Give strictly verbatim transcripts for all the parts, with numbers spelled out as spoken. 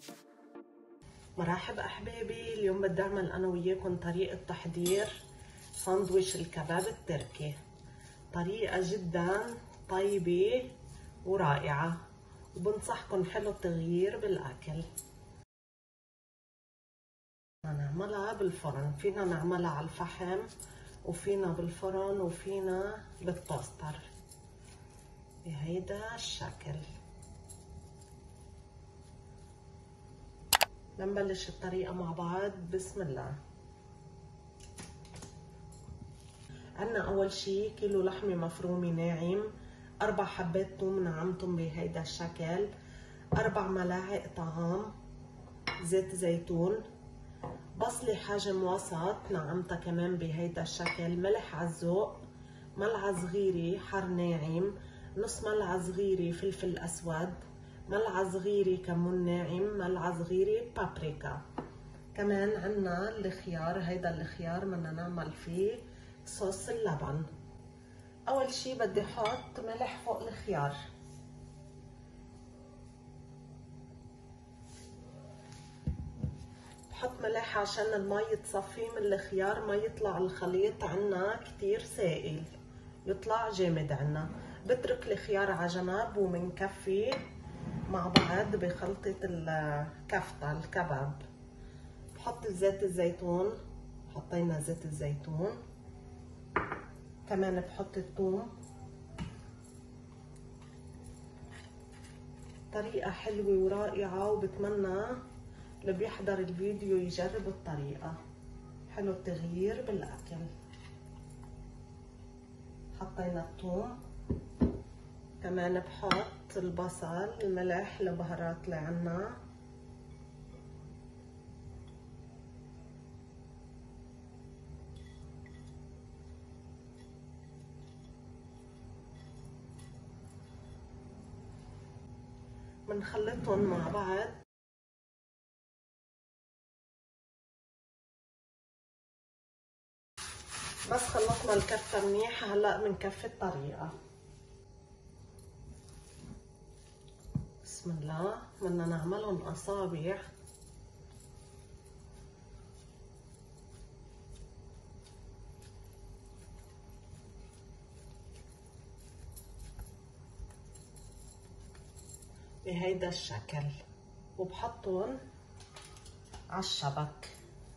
مرحب احبابي، اليوم بدي اعمل انا وياكم طريقة تحضير ساندويش الكباب التركي. طريقة جدا طيبة ورائعة، وبنصحكم حلو التغيير بالاكل. نعملها بالفرن، فينا نعملها على الفحم وفينا بالفرن وفينا بالتوستر بهيدا الشكل. لنبلش الطريقة مع بعض. بسم الله. عنا اول شي كيلو لحمة مفرومة ناعم، اربع حبات ثوم نعمتهم بهيدا الشكل، اربع ملاعق طعام زيت زيتون، بصلة حجم وسط نعمتها كمان بهيدا الشكل، ملح على الذوق، ملعقة صغيرة حر ناعم، نص ملعقة صغيرة فلفل اسود، ملعقة صغيرة كمون ناعم، ملعقة صغيرة بابريكا. كمان عنا الخيار، هيدا الخيار بدنا نعمل فيه صوص اللبن. اول شي بدي احط ملح فوق الخيار، بحط ملح عشان المي تصفي من الخيار، ما يطلع الخليط عنا كتير سائل، يطلع جامد عنا. بترك الخيار على جنب ومنكفي مع بعض بخلطة الكفتة الكباب. بحط زيت الزيتون، حطينا زيت الزيتون، كمان بحط الثوم. طريقة حلوة ورائعة، وبتمنى اللي بيحضر الفيديو يجرب الطريقة، حلو التغيير بالاكل. حطينا الثوم، كمان بحط البصل، الملح، البهارات اللي عنا، بنخلطهم مع بعض. بس خلطنا الكفة منيح، هلا بنكفي الطريقة. بسم الله. بدنا نعملهم اصابع، بهيدا الشكل، وبحطهم على الشبك.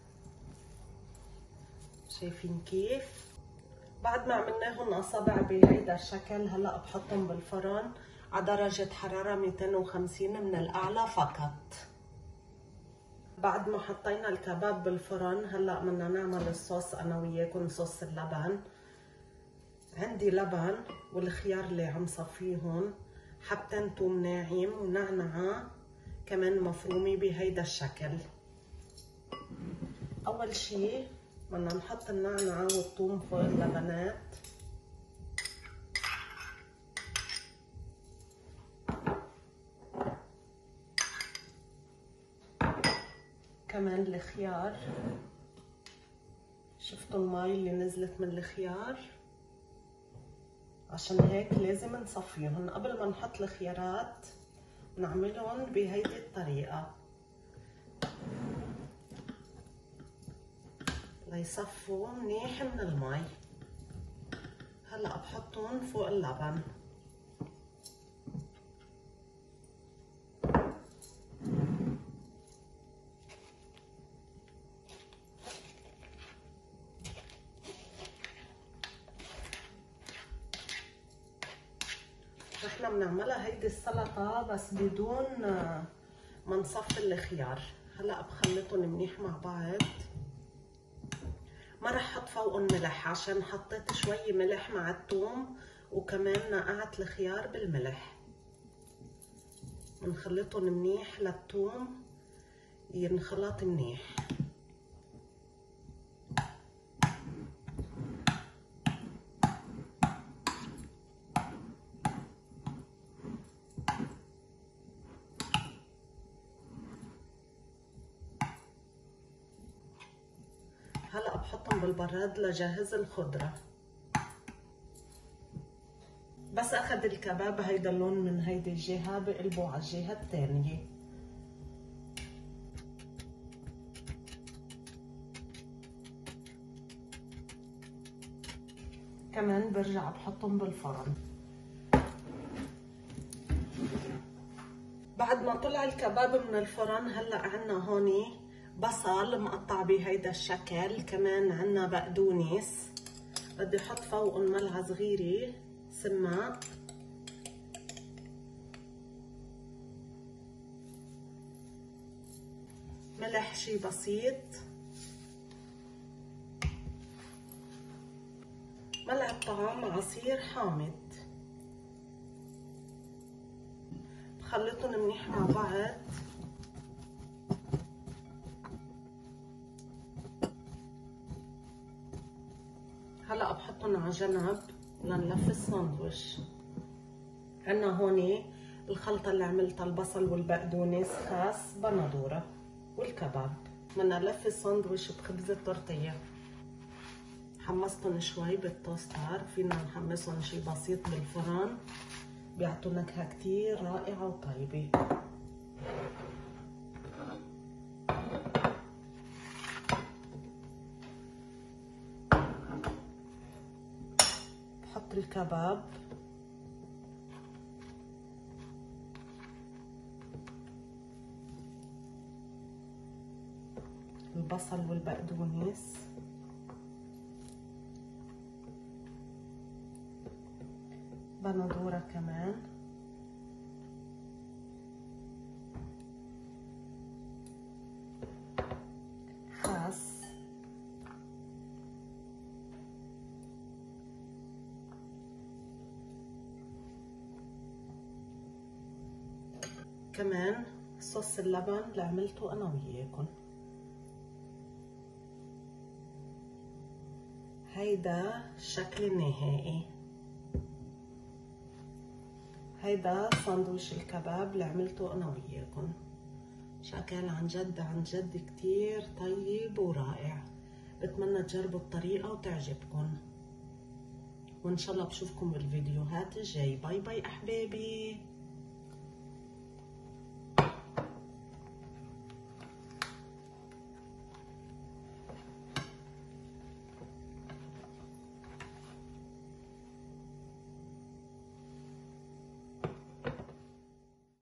شايفين كيف؟ بعد ما عملناهم اصابع بهيدا الشكل، هلا بحطهم بالفرن على درجة حرارة مئتين وخمسين من الاعلى فقط. بعد ما حطينا الكباب بالفرن، هلا بدنا نعمل الصوص انا وياكم، صوص اللبن. عندي لبن والخيار اللي عم صفيهم، حبتين ثوم ناعم، ونعنعة كمان مفرومة بهيدا الشكل. اول شي بدنا نحط النعنعة والثوم فوق اللبنات، كمان الخيار. شفتوا المي اللي نزلت من الخيار؟ عشان هيك لازم نصفيهم قبل ما نحط الخيارات، نعملهم بهيدي الطريقة ليصفوا منيح من المي. هلا بحطهم فوق اللبن. احنا بنعملها هيدي السلطة بس بدون ما نصفي الخيار. هلا بخلطهم منيح مع بعض. ما رح احط فوقهم ملح عشان حطيت شوي ملح مع الثوم، وكمان نقعت الخيار بالملح. بنخلطهم منيح للثوم ينخلط منيح. هلا بحطهم بالبراد لجهز الخضرة. بس اخذ الكباب هيدا اللون من هيدي الجهة، بقلبه على الجهة الثانية. كمان برجع بحطهم بالفرن. بعد ما طلع الكباب من الفرن هلا عنا هون بصل مقطع بهيدا الشكل، كمان عنا بقدونس بدي احط فوقهم ملعقه صغيره سماق، ملح شي بسيط، ملعقه طعام عصير حامض. بخلطهم منيح مع بعض. هلا بحطهم على جنب لنلف الساندويش. عنا هون الخلطة اللي عملتها، البصل والبقدونس خاص بندورة والكباب. بدنا نلف الساندويش بخبز التورتيه. حمصتهم شوي بالتوستر، فينا نحمصهم شي بسيط بالفرن، بيعطوا نكهة كتير رائعة وطيبة. بحط الكباب، البصل والبقدونس، بندورة كمان، خس، كمان صوص اللبن اللي عملته انا وياكم. هيدا الشكل النهائي. هيدا ساندويش الكباب اللي عملته انا وياكم. شكل عن جد عن جد كتير طيب ورائع. بتمنى تجربوا الطريقة وتعجبكم، وان شاء الله بشوفكم بالفيديوهات الجاي. باي باي احبابي.